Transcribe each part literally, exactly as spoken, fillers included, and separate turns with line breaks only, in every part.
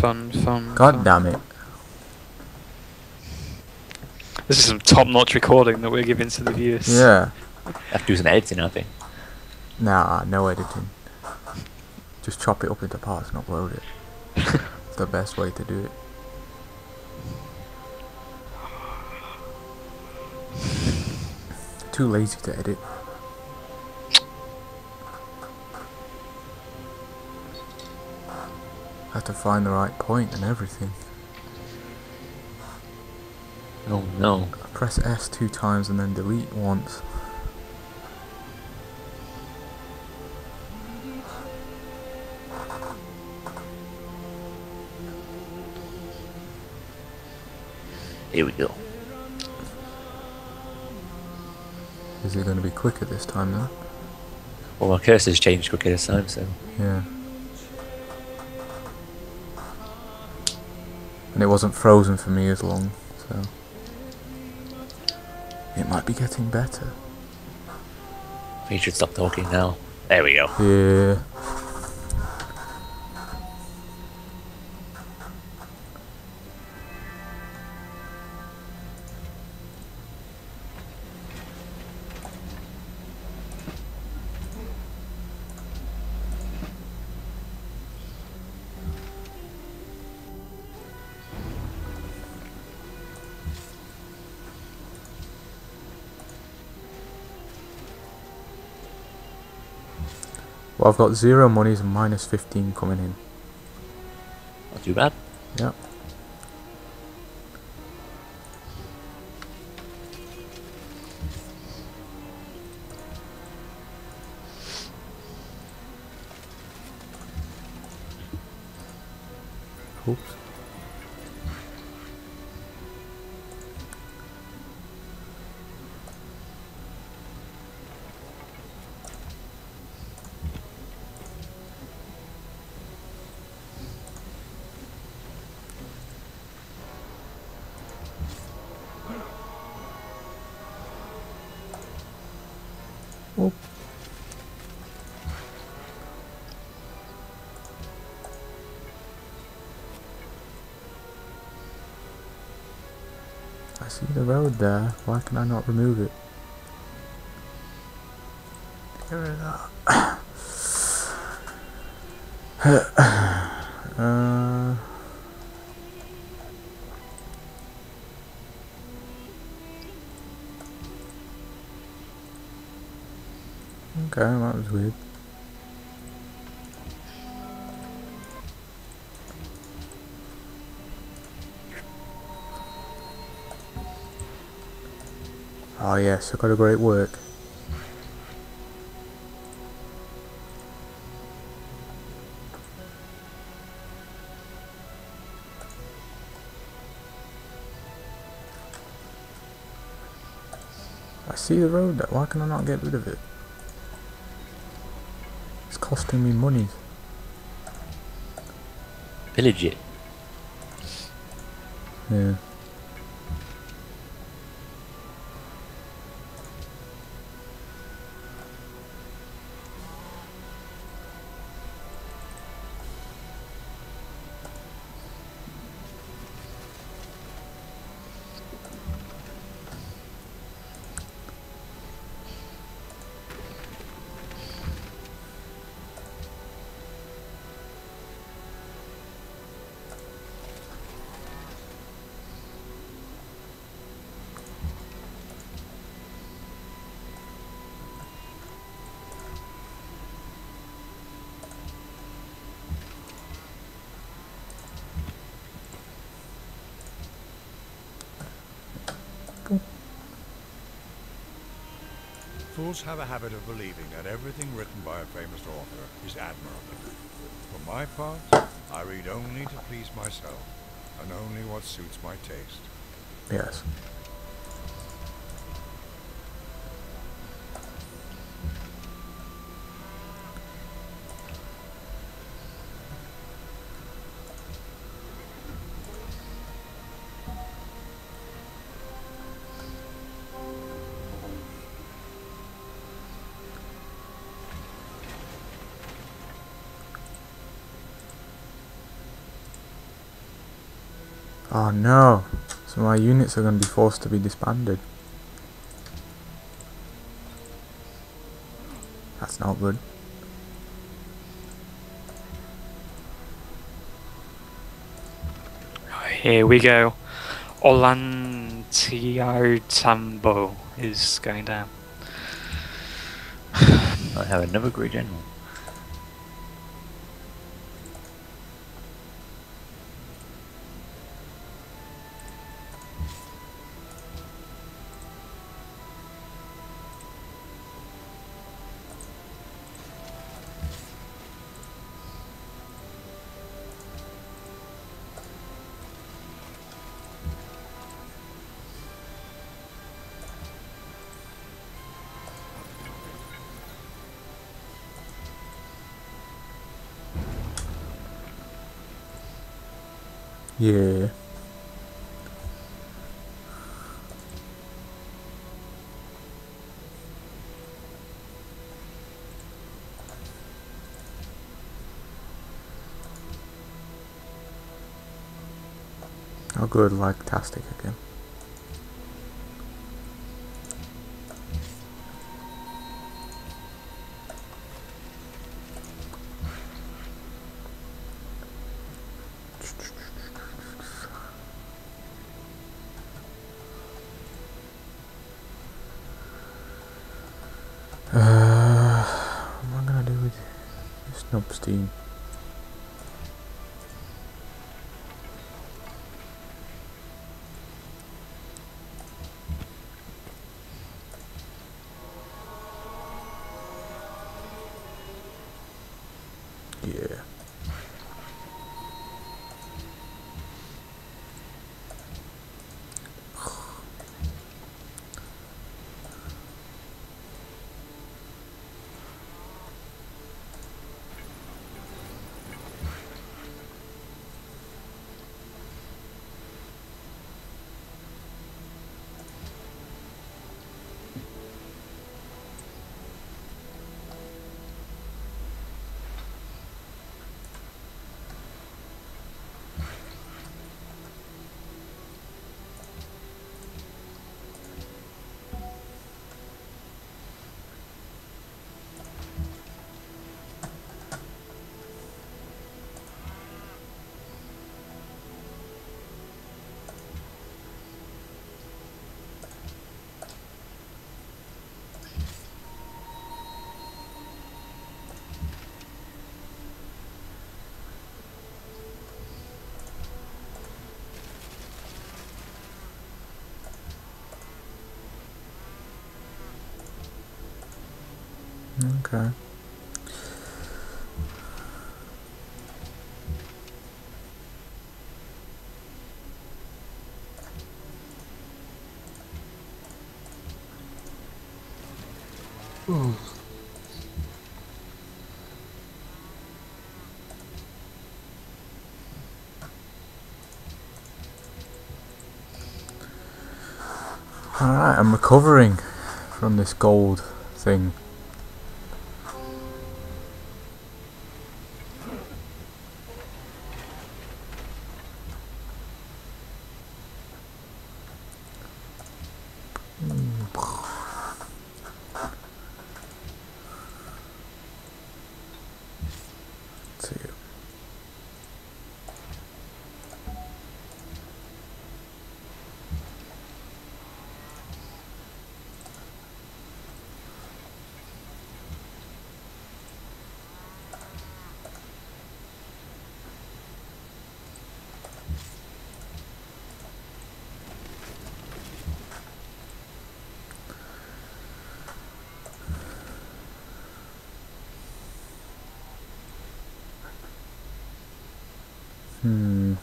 fun, fun,
God
fun.
damn it.
This is some top-notch recording that we're giving to the viewers.
Yeah.
Have to do some editing, I think.
Nah, no editing. Just chop it up into parts and upload it. It's the best way to do it. Too lazy to edit. Have to find the right point and everything.
Oh no.
Press S two times and then delete once.
Here we go.
Is it going to be quicker this time though?
Well, my cursor's changed quicker this time, so...
Yeah. And it wasn't frozen for me as long, so... It might be getting better.
I think you should stop talking now. There we go.
Yeah. Well, I've got zero monies and minus fifteen coming in.
Not too bad.
Yep. Oops. Oh. I see the road there. Why can I not remove it? Get rid of that. uh, okay, that was weird. Oh yes, I got a great work. I see the road there. Why can I not get rid of it? It's costing me money.
Pillage it.
Yeah.
Fools have a habit of believing that everything written by a famous author is admirable. For my part, I read only to please myself, and only what suits my taste.
Yes. Oh no! So my units are going to be forced to be disbanded. That's not good.
Here we go. Olantio Tambo is going down.
I have another great general.
Yeah. I'll go with like Tastic again. Uh, what am I gonna do with this nubs team? Yeah. Okay. Alright, I'm recovering from this gold thing. See you. Hmm.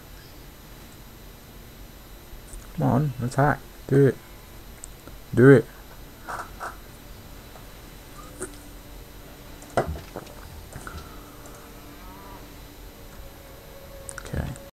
Come on, attack. Do it. Do it.